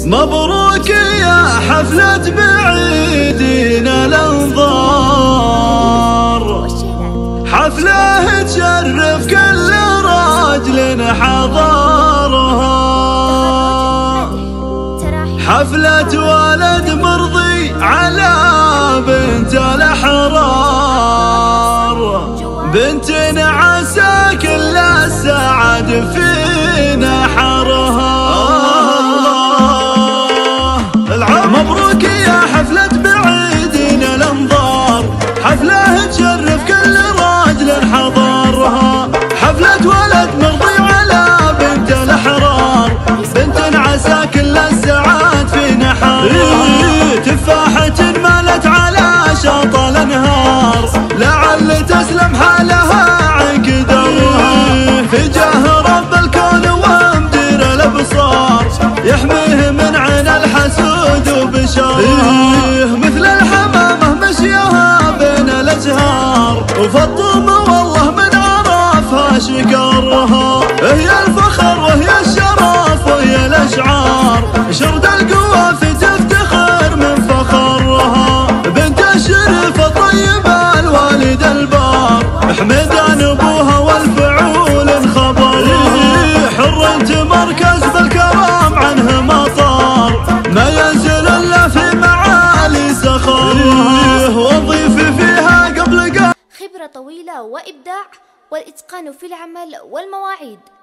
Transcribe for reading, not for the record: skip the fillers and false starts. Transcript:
مبروك يا حفلة بعيدين الانظار، حفلة تشرف كل راجل حضرها، حفلة ولد مرضي على بنت الأحرار، بنت عسى كل السعد في نحرها. مبروك يا حفلة بعيدين الانظار، حفلة تشرف كل راجل حضرها، حفلة ولد مرضي على بنت الأحرار، بنت عسى كل السعاد في نحرها. تفاحة مالت على شاط الانهار، لعل تسلم حالها عن كدرها، في جاه رب الكون ومدير الابصار، يحميه من عين الحسود وبشرها. مثل الحمامة مشيها بين الازهار، وفالطوم والله من عرفها شكرها، هي الفخر وهي الشرف وهي الاشعار، شرد القوافي تفتخر من فخرها، بنت الشريف الطيبة الوالد البار، حميدان ابوها والفعول انخبر، حر تمركز بالكرام عنه مطار، ما ينزل الا في معالي سخرها، وظيفي فيها قبل خبرة طويلة وإبداع والإتقان في العمل والمواعيد.